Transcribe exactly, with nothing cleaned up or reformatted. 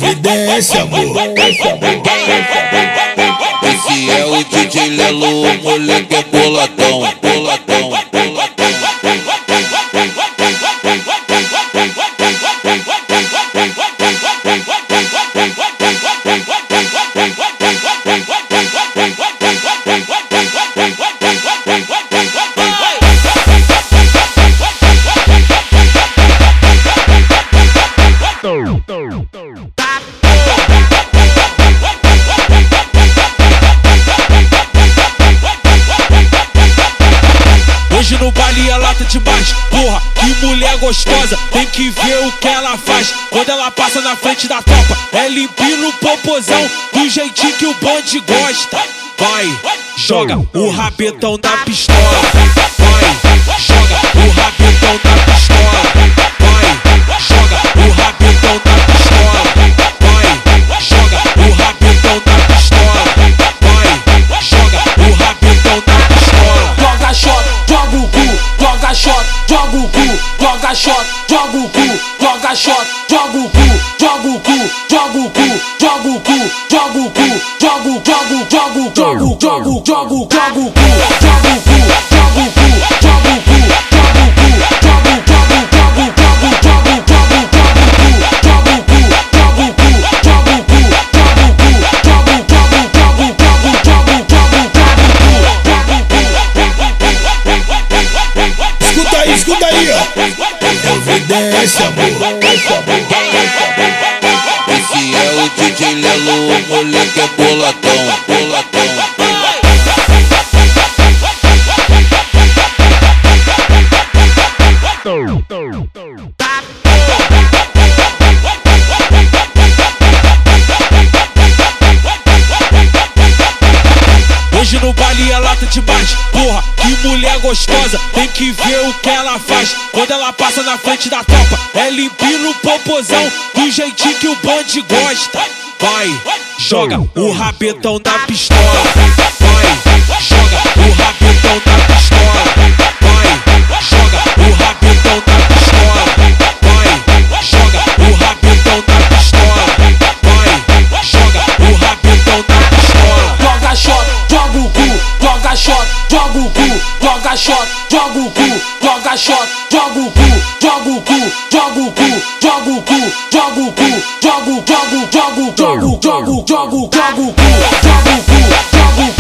V D S amor. Esse é o D J Lello, o moleque é boladão, boladão, boladão. Hoje no baile a lata demais, porra, que mulher gostosa, tem que ver o que ela faz. Quando ela passa na frente da tropa, é limpinho o popozão, do jeitinho que o bonde gosta. Vai, joga o rabetão da pistola. Vai, joga o rabetão da pistola. Vai, joga o rabetão da pistola. Vai, joga o rabetão da pistola. Vai, joga o rabetão da pistola. Joga shot, joga o cu, joga shot, joga o cu, joga shot, joga o cu, joga shot, joga o cu, joga o cu, joga o cu, joga o cu, joga o cu, joga o joga joga joga joga joga joga o cu, joga o cu, joga o cu, joga o cu, joga o cu, joga o cu, joga joga joga joga joga joga o cu, joga o cu, joga o cu, joga o cu, joga o cu, joga joga joga joga joga joga. Escuta aí, escuta aí, ó. É o V D S amor. Esse é o D J Lello, o moleque é boladão, boladão. Hoje no baile a lata demais, porra, que mulher gostosa, tem que ver o que ela faz. Quando ela passa na frente da tropa, é limpinho o popozão, do jeitinho que o bonde gosta. Vai, joga o rabetão da pistola. Vai, joga o rabetão da pistola. Vai, joga o rabetão da pistola. Vai, joga o rabetão da pistola. Vai, joga o rabetão da pistola. Joga shot, joga o cu, joga shot, joga o cu, joga shot, joga o cu, joga shot, joga o cu, joga o cu, joga o cu, joga o cu, joga o cu, joga joga joga joga joga joga joga o cu, joga o cu, joga o cu,